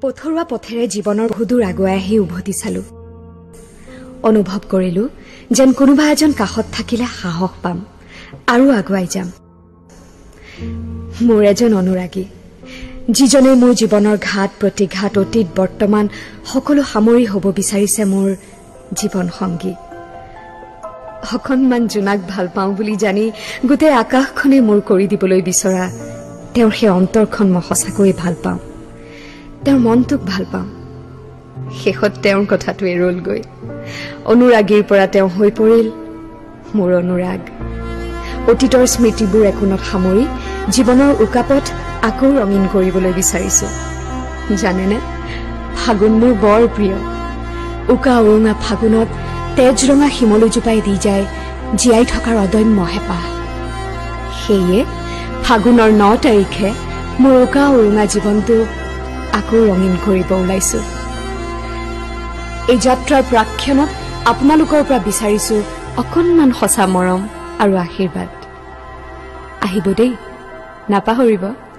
পথৰুৱা পথেৰে জীৱনৰ বহুদূৰ আগুৱাই আহি উভতি চালো। অনুভৱ কৰিলো যেন কোনোবা এজন কাষত থাকিলে সাহস পাম আৰু আগুৱাই যাম। মোৰ এজন অনুৰাগী, যিজনে মোৰ জীৱনৰ ঘাট প্ৰতিঘাত অতীত বৰ্তমান সকলো সামৰি হ'ব বিচাৰিছে মোৰ জীৱন সংগী। অকণমান জোনাক ভাল পাওঁ বুলি জানি গোটেই আকাশখনে মোৰ কৰি দিবলৈ বিচৰা তেওঁৰ সেই অন্তৰখন মই সঁচাকৈয়ে ভাল পাওঁ। তেওঁৰ মনটোক ভাল পাওঁ। শেষত তেওঁৰ কথাটোৱে ৰলগৈ। অনুৰাগীৰ পৰা তেওঁ হৈ পৰিল মোৰ অনুৰাগ। অতীতৰ স্মৃতিবোৰ একোণত সামৰি জীৱনৰ উকাপথ আকৌ ৰঙীন কৰিবলৈ বিচাৰিছো। জানেনে, ফাগুন মোৰ বৰ প্ৰিয়। উকা উৰুঙা ফাগুনত তেজৰঙা শিমলু জোপাই দি যায় জীয়াই থকাৰ অদম্য হেঁপাহ। সেয়ে ফাগুনৰ 9 তাৰিখে মোৰ উকা উৰুঙা জীৱনটো আকৌ ৰঙীন কৰিব ওলাইছো। এই যাত্ৰাৰ প্ৰাক্ষণত আপোনালোকৰ পৰা বিচাৰিছো অকণমান সঁচা মৰম আৰু আশীৰ্বাদ। আহিব দেই, নাপাহৰিব।